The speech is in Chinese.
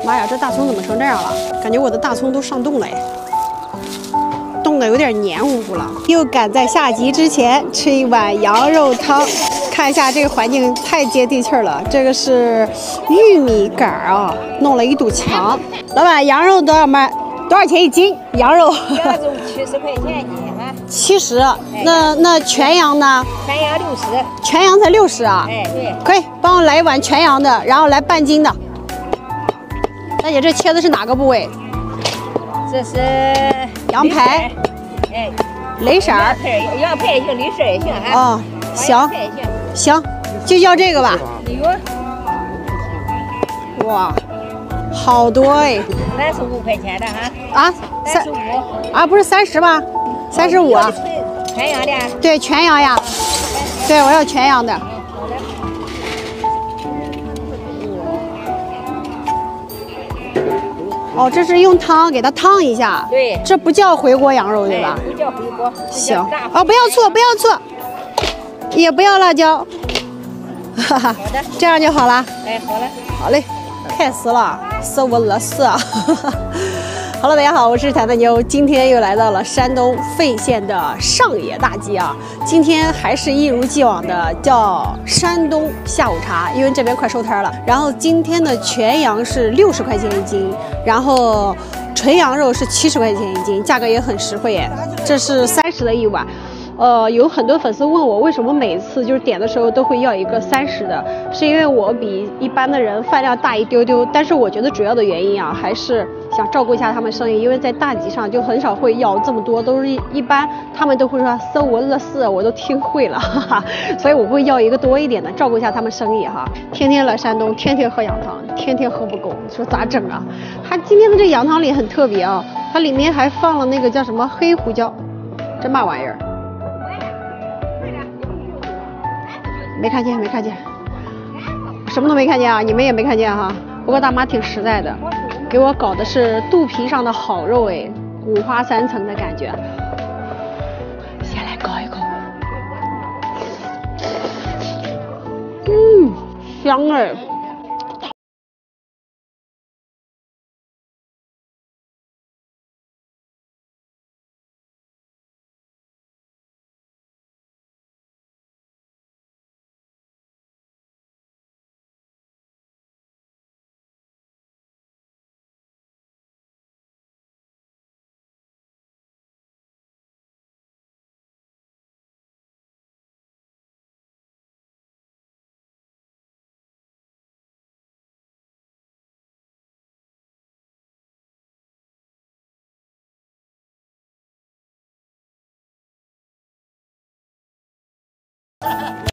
妈呀，这大葱怎么成这样了？感觉我的大葱都上冻了哎，冻得有点黏糊糊了。又赶在下集之前吃一碗羊肉汤，看一下这个环境太接地气了。这个是玉米杆啊，弄了一堵墙。老板，羊肉多少卖？多少钱一斤？羊肉羊肉70块钱一斤哈。 70，那全羊呢？ 全羊60。 全羊才60啊？ 哎，对。 可以，帮我来一碗全羊的，然后来半斤的。大姐，这切的是哪个部位？ 这是羊排。 哎， 雷色儿。 羊排也行，雷色也行哈。 哦，行，行，就要这个吧。哇，好多哎。 35块钱的哈。 啊 ，35。 啊，不是30吗？35啊。 全羊的。 对，全羊呀。对，我要全羊的。哦，这是用汤给它烫一下。 对， 这不叫回锅羊肉对吧？ 不叫回锅。 行。哦，不要醋，不要醋，也不要辣椒。哈哈。好的。这样就好了。 哎，好了。 好嘞，开始了，是我饿死啊！好了，大家好，我是坦坦妞，今天又来到了山东费县的上野大集啊。今天还是一如既往的叫山东下午茶，因为这边快收摊了。然后今天的全羊是60块钱一斤，然后纯羊肉是70块钱一斤，价格也很实惠耶。这是30的一碗。有很多粉丝问我为什么每次就是点的时候都会要一个30的，是因为我比一般的人饭量大一丢丢，但是我觉得主要的原因啊，还是想照顾一下他们生意，因为在大集上就很少会要这么多，都是一般他们都会说搜我饿死，我都听会了，哈哈，所以我会要一个多一点的，照顾一下他们生意哈。天天来山东，天天喝羊汤，天天喝不够，你说咋整啊？他今天的这羊汤里很特别啊，它里面还放了那个叫什么黑胡椒，这嘛玩意儿？没看见，没看见，什么都没看见啊！你们也没看见哈。不过大妈挺实在的，给我搞的是肚皮上的好肉哎，五花3层的感觉。先来搞一口，香哎。